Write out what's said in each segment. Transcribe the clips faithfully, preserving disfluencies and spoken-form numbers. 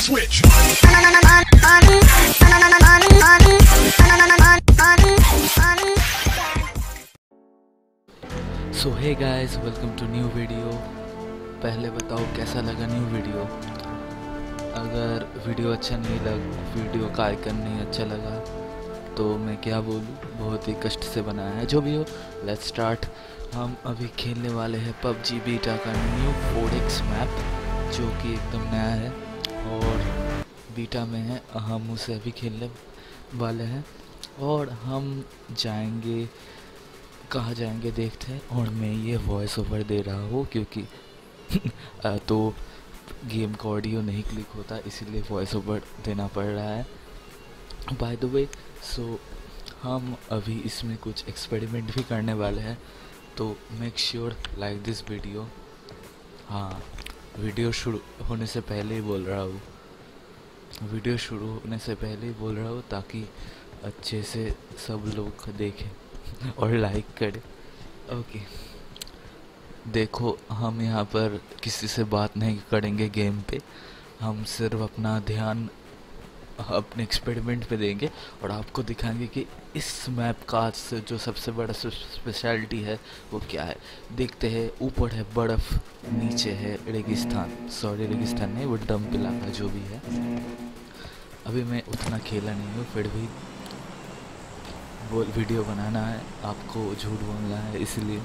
switch. So hey guys, welcome to new video. पहले बताओ कैसा लगा न्यू वीडियो। अगर वीडियो अच्छा नहीं लग वीडियो का आइकन नहीं अच्छा लगा तो मैं क्या बोलूँ, बहुत ही कष्ट से बनाया है। जो भी हो, लेट्स स्टार्ट। हम अभी खेलने वाले हैं पबजी बीटा का न्यू फोर एक्स मैप, जो कि एकदम नया है और बीटा में है। हम उसे अभी खेलने वाले हैं और हम जाएंगे, कहाँ जाएंगे देखते हैं। और मैं ये वॉइस ओवर दे रहा हूँ क्योंकि तो गेम का ऑडियो नहीं क्लिक होता, इसीलिए वॉइस ओवर देना पड़ रहा है। बाय द वे, सो हम अभी इसमें कुछ एक्सपेरिमेंट भी करने वाले हैं, तो make sure like this video. हाँ, वीडियो शुरू होने से पहले ही बोल रहा हूँ वीडियो शुरू होने से पहले ही बोल रहा हूँ ताकि अच्छे से सब लोग देखें और लाइक करें। ओके, देखो, हम यहाँ पर किसी से बात नहीं करेंगे गेम पे, हम सिर्फ अपना ध्यान अपने एक्सपेरिमेंट पे देंगे और आपको दिखाएंगे कि इस मैप का आज से जो सबसे बड़ा स्पेशलिटी है वो क्या है। देखते हैं, ऊपर है बर्फ़, नीचे है रेगिस्तान, सॉरी रेगिस्तान नहीं, वो डंप इलाका जो भी है। अभी मैं उतना खेला नहीं हूँ, फिर भी वो वीडियो बनाना है, आपको झूठ बोलना है, इसलिए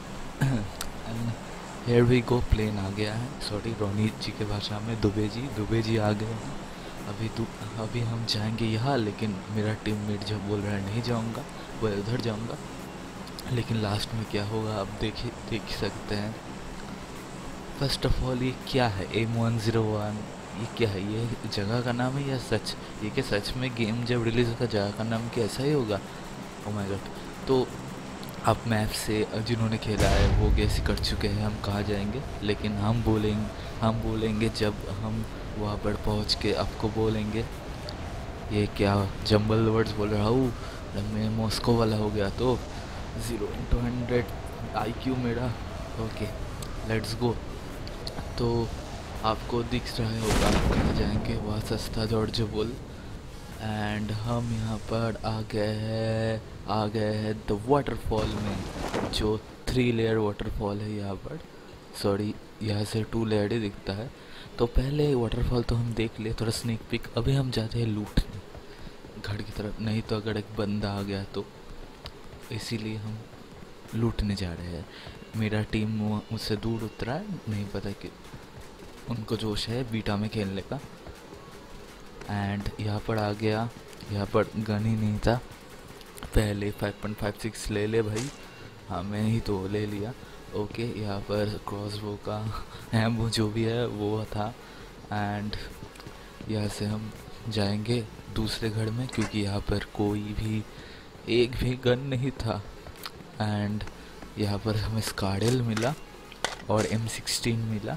हेयर वी गो, प्लेन आ गया है। सॉरी, रोनी जी के भाषा में दुबे जी दुबे जी आ गए हैं। अभी दु, अभी हम जाएंगे यहाँ, लेकिन मेरा टीममेट जब बोल रहा है नहीं जाऊँगा, वो उधर जाऊँगा। लेकिन लास्ट में क्या होगा आप देख देख सकते हैं। फर्स्ट ऑफ ऑल, ये क्या है एम वन ज़ीरो वन, ये क्या है? ये जगह का नाम है या सच? ये क्या सच में गेम जब रिलीज़ होगा जगह का नाम क्या ऐसा ही होगा? Oh my God. तो आप मैप से जिन्होंने खेला है वो गेस कर चुके हैं हम कहाँ जाएंगे, लेकिन हम बोलेंगे हम बोलेंगे जब हम वहाँ पर पहुँच के आपको बोलेंगे। ये क्या जंबल वर्ड्स बोल रहा हूँ मैं, मॉस्को वाला हो गया तो zero into hundred I Q मेरा। Okay, let's go. तो आपको दिख रहा होगा कहाँ जाएंगे, वहाँ सस्ता जॉर्ज बोल। एंड हम यहाँ पर आ गए हैं आ गए हैं द वाटरफॉल में, जो थ्री लेयर वाटरफॉल है यहाँ पर। सॉरी, यहाँ से टू लेयर ही दिखता है। तो पहले वाटरफॉल तो हम देख लिए, थोड़ा स्नीक पिक। अभी हम जाते हैं लूटने घर की तरफ, नहीं तो अगर एक बंदा आ गया तो, इसीलिए हम लूटने जा रहे हैं। मेरा टीम मुझसे दूर उतरा है, नहीं पता कि उनको जोश है बीटा में खेलने का। एंड यहाँ पर आ गया, यहाँ पर गन ही नहीं था पहले। फाइव पॉइंट फाइव सिक्स ले ले भाई, हाँ मैं ही तो ले लिया। ओके, यहाँ पर क्रॉसबो का एम्बो जो भी है वो था। एंड यहाँ से हम जाएंगे दूसरे घर में, क्योंकि यहाँ पर कोई भी एक भी गन नहीं था। एंड यहाँ पर हमें स्कार्डेल मिला और एम सिक्सटीन मिला,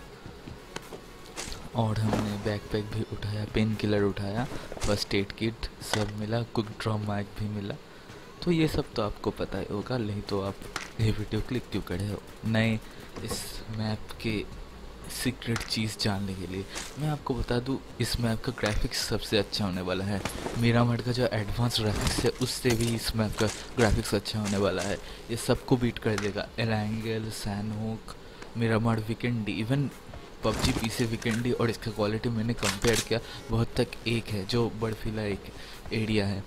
और हमने बैकपैक भी उठाया, पेन किलर उठाया, फर्स्ट एड किट सब मिला, कुक ड्रॉम माइक भी मिला। तो ये सब तो आपको पता ही होगा, नहीं तो आप ये वीडियो क्लिक क्यों करे हो नए इस मैप के सीक्रेट चीज़ जानने के लिए। मैं आपको बता दूं, इस मैप का ग्राफिक्स सबसे अच्छा होने वाला है। मिरामार का जो एडवांस ग्राफिक्स है उससे भी इस मैप का ग्राफिक्स अच्छा होने वाला है। ये सबको बीट कर देगा। Erangel, Sanhok, Miramar Vikendi, even PUBG PC Vikendi, और इसका क्वालिटी मैंने कंपेयर किया, बहुत तक एक है, जो बर्फीला एक एरिया है।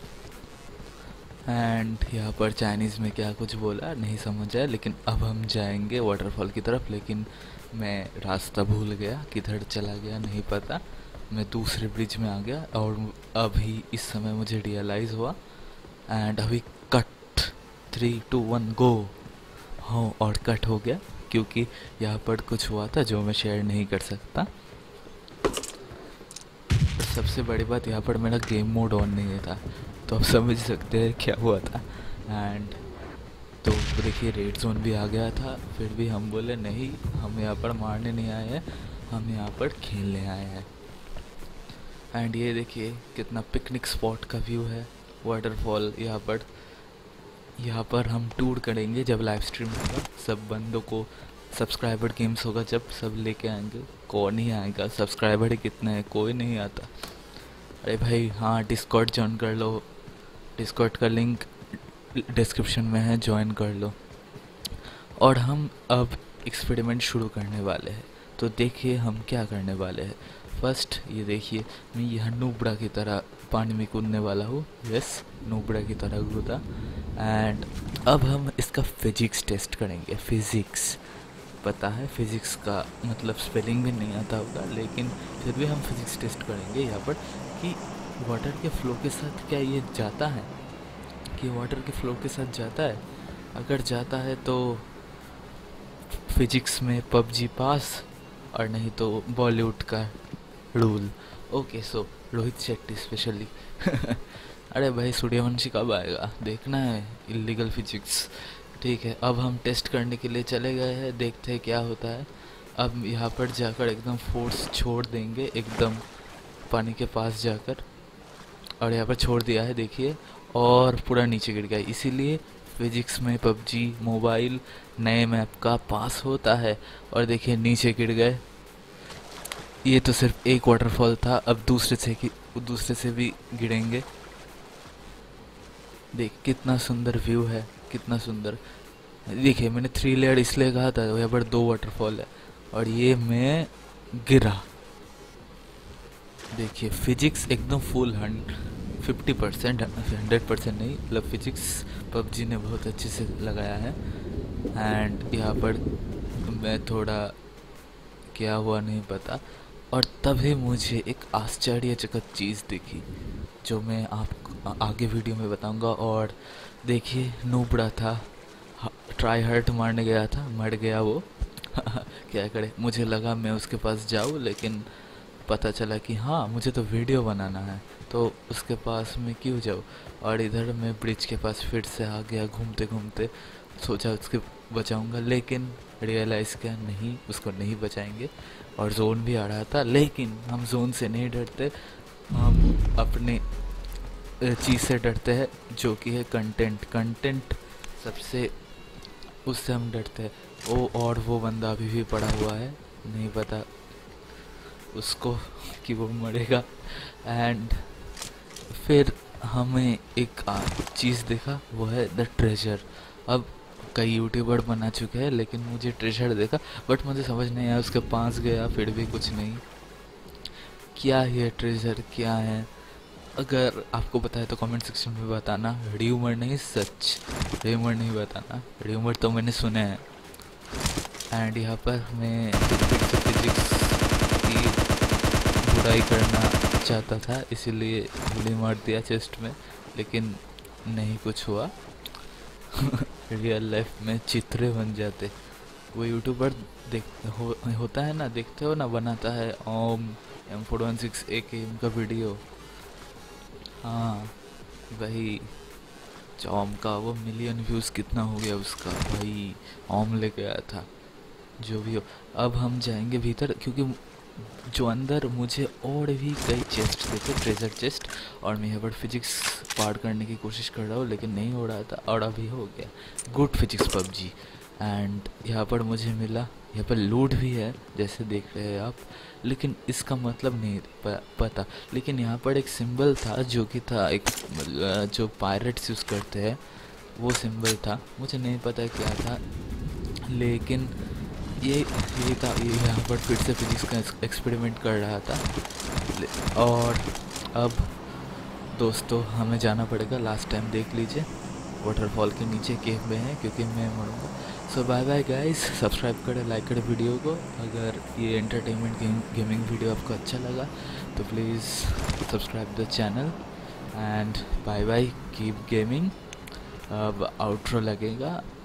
एंड यहाँ पर चाइनीज़ में क्या कुछ बोला नहीं समझ आया, लेकिन अब हम जाएंगे वाटरफॉल की तरफ। लेकिन मैं रास्ता भूल गया, किधर चला गया नहीं पता। मैं दूसरे ब्रिज में आ गया और अभी इस समय मुझे रियलाइज़ हुआ। एंड अभी cut, three two one go. हाँ, और कट हो गया क्योंकि यहाँ पर कुछ हुआ था जो मैं शेयर नहीं कर सकता। सबसे बड़ी बात, यहाँ पर मेरा गेम मोड ऑन नहीं था, तो आप समझ सकते हैं क्या हुआ था। एंड तो देखिए, रेड जोन भी आ गया था, फिर भी हम बोले नहीं, हम यहाँ पर मारने नहीं आए हैं, हम यहाँ पर खेलने आए हैं। एंड ये देखिए कितना पिकनिक स्पॉट का व्यू है, वाटरफॉल। यहाँ पर यहाँ पर हम टूर करेंगे जब लाइव स्ट्रीम होगा, सब बंदों को सब्सक्राइबर गेम्स होगा जब सब लेके आएंगे। कौन ही आएगा, सब्सक्राइबर ही कितने हैं, कोई नहीं आता। अरे भाई हाँ, डिस्कॉर्ड ज्वाइन कर लो, डिस्कॉर्ड का लिंक डिस्क्रिप्शन में है, ज्वाइन कर लो। और हम अब एक्सपेरिमेंट शुरू करने वाले हैं। तो देखिए हम क्या करने वाले हैं। फर्स्ट ये देखिए, मैं यह नूबड़ा की तरह पानी में कूदने वाला हूँ। यस, नूबड़ा की तरह कूदा। एंड अब हम इसका फिजिक्स टेस्ट करेंगे। फिजिक्स पता है, फिजिक्स का मतलब स्पेलिंग भी नहीं आता होगा, लेकिन फिर भी हम फिजिक्स टेस्ट करेंगे यहाँ पर कि वाटर के फ्लो के साथ क्या ये जाता है, कि वाटर के फ्लो के साथ जाता है। अगर जाता है तो फिजिक्स में पबजी पास, और नहीं तो बॉलीवुड का rule. Okay, so Rohit Shetty specially अरे भाई सूर्यवंशी कब आएगा, देखना है इलीगल फिजिक्स। ठीक है, अब हम टेस्ट करने के लिए चले गए हैं, देखते हैं क्या होता है। अब यहाँ पर जाकर एकदम फोर्स छोड़ देंगे, एकदम पानी के पास जाकर, और यहाँ पर छोड़ दिया है देखिए, और पूरा नीचे गिर गया। इसीलिए फिजिक्स में पबजी मोबाइल नए मैप का पास होता है। और देखिए नीचे गिर गए। ये तो सिर्फ एक वाटरफॉल था, अब दूसरे से कि दूसरे से भी गिरेंगे। देख कितना सुंदर व्यू है, कितना सुंदर। देखिए मैंने थ्री लेयर इसलिए कहा था, यहाँ पर दो वाटरफॉल है, और ये मैं गिरा। देखिए फिजिक्स एकदम full fifty percent, hundred percent नहीं, मतलब फिजिक्स पबजी ने बहुत अच्छे से लगाया है। एंड यहाँ पर मैं थोड़ा क्या हुआ नहीं पता, और तभी मुझे एक आश्चर्यचकित चीज़ दिखी जो मैं आपको आगे वीडियो में बताऊंगा। और देखिए नूबड़ा था, ट्राई हार्ट मारने गया था, मर गया वो क्या करे, मुझे लगा मैं उसके पास जाऊँ, लेकिन पता चला कि हाँ मुझे तो वीडियो बनाना है, तो उसके पास मैं क्यों जाऊँ। और इधर मैं ब्रिज के पास फिर से आ गया घूमते घूमते, सोचा उसके बचाऊंगा, लेकिन रियलाइज़ किया नहीं, उसको नहीं बचाएंगे। और जोन भी आ रहा था, लेकिन हम जोन से नहीं डरते, हम अपने चीज़ से डरते हैं जो कि है कंटेंट। कंटेंट सबसे, उससे हम डरते हैं। ओ, और वो बंदा अभी भी पड़ा हुआ है, नहीं पता उसको कि वो मरेगा। एंड फिर हमें एक चीज़ देखा, वो है द ट्रेजर। अब कई यूट्यूबर बना चुके हैं, लेकिन मुझे ट्रेजर देखा, बट मुझे समझ नहीं आया, उसके पास गया फिर भी कुछ नहीं। क्या है ट्रेजर, क्या है? अगर आपको पता है तो कमेंट सेक्शन में बताना। र्यूमर नहीं, सच, र्यूमर नहीं बताना, र्यूमर तो मैंने सुने हैं। एंड यहाँ पर मैं फिजिक्स की बुराई करना चाहता था, इसीलिए गोली मार दिया चेस्ट में, लेकिन नहीं कुछ हुआ रियल लाइफ में चित्रे बन जाते। वो यूट्यूबर देख हो, होता है ना, देखते हो ना, बनाता है ओम M four one six A K M का वीडियो, हाँ वही ओम का। वो मिलियन व्यूज़ कितना हो गया उसका भाई, ओम लेके आया था। जो भी हो, अब हम जाएंगे भीतर, क्योंकि जो अंदर मुझे और भी कई चेस्ट देखे, ट्रेजर चेस्ट, और मैं यहाँ पर फिजिक्स पार करने की कोशिश कर रहा हूँ, लेकिन नहीं हो रहा था, और अभी हो गया। Good physics PUBG. एंड यहाँ पर मुझे मिला, यहाँ पर लूट भी है जैसे देख रहे हैं आप, लेकिन इसका मतलब नहीं प, पता। लेकिन यहाँ पर एक सिंबल था जो कि था एक, जो पायरेट्स यूज़ करते हैं वो सिंबल था, मुझे नहीं पता क्या था, लेकिन ये ये था। ये यहाँ पर फिर से फिजिक्स का एक्सपेरिमेंट कर रहा था। और अब दोस्तों हमें जाना पड़ेगा, लास्ट टाइम देख लीजिए, वाटरफॉल के नीचे केव में है, क्योंकि मैं मरूंगा। So bye bye guys, subscribe करें, लाइक करें वीडियो को। अगर ये एंटरटेनमेंट गेम गेमिंग वीडियो आपको अच्छा लगा तो please subscribe the channel, and bye bye, keep gaming. अब आउट्रो लगेगा।